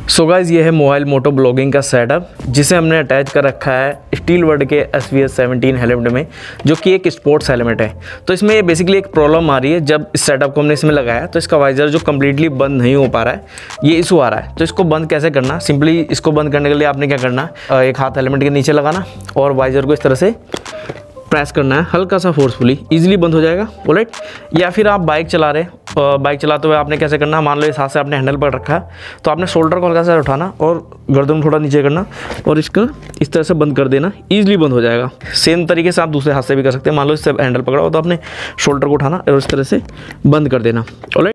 सो guys, ये है mobile moto vlogging का सेटअप जिसे हमने अटैच कर रखा है स्टील वर्ड के SVS17 हेलमेट में, जो कि एक स्पोर्ट्स हेलमेट है। तो इसमें बेसिकली एक प्रॉब्लम आ रही है। जब इस सेटअप को हमने इसमें लगाया तो इसका वाइजर जो कम्प्लीटली बंद नहीं हो पा रहा है, ये इशू आ रहा है। तो इसको बंद कैसे करना, सिंपली इसको बंद करने के लिए आपने क्या करना, एक हाथ हेलमेट के नीचे लगाना और वाइजर को इस तरह से प्रेस करना है हल्का सा फोर्सफुली, इजीली बंद हो जाएगा। ऑलराइट। या फिर आप बाइक चला रहे, बाइक चलाते हुए आपने कैसे करना, मान लो इस हाथ से आपने हैंडल पकड़ रखा है तो आपने शोल्डर को हल्का सा उठाना और गर्दन थोड़ा नीचे करना और इसका इस तरह से बंद कर देना, ईजिली बंद हो जाएगा। सेम तरीके से आप दूसरे हाथ से भी कर सकते हैं। मान लो इससे हैंडल पकड़ा हो तो आपने शोल्डर को उठाना और इस तरह से बंद कर देना। ऑलराइट।